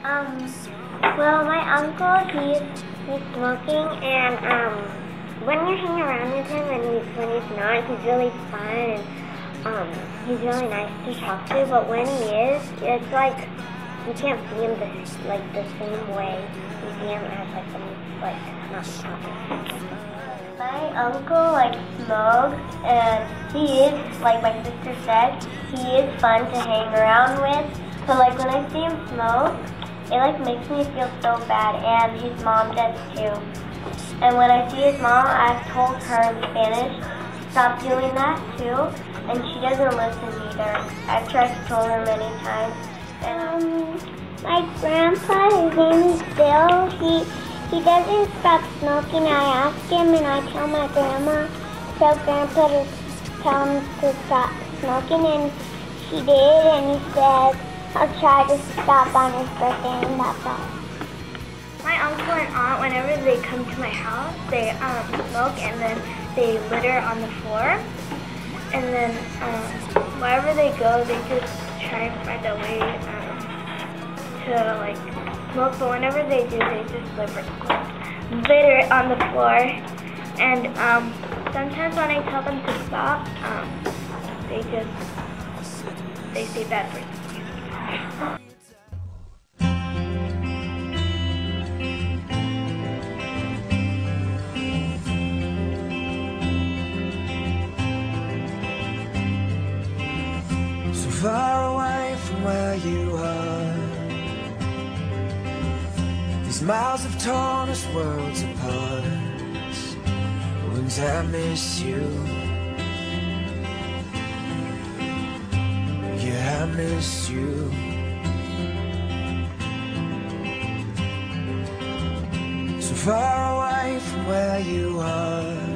Well, my uncle, he's smoking, and when you hang around with him and when he's not, he's really fun, and he's really nice to talk to. But when he is, it's like you can't see him the same way you see him as not smoking. My uncle smokes, and he is, like my sister said, he is fun to hang around with. So when I see him smoke, it makes me feel so bad, and his mom does too. And when I see his mom, I've told her in Spanish, stop doing that too, and she doesn't listen either. I've tried to tell her many times. And my grandpa, his name is Bill, he doesn't stop smoking. I ask him and I tell my grandma, tell grandpa to tell him to stop smoking, and he did, and he said, I'll try to stop on his birthday, and that's all. My uncle and aunt, whenever they come to my house, they smoke and then they litter on the floor. And then wherever they go, they just try and find a way to smoke. But whenever they do, they just litter on the floor. And sometimes when I tell them to stop, they say bad words. So far away from where you are, these miles have torn us worlds apart. Wouldn't I miss you? Yeah, I miss you. So far away from where you are,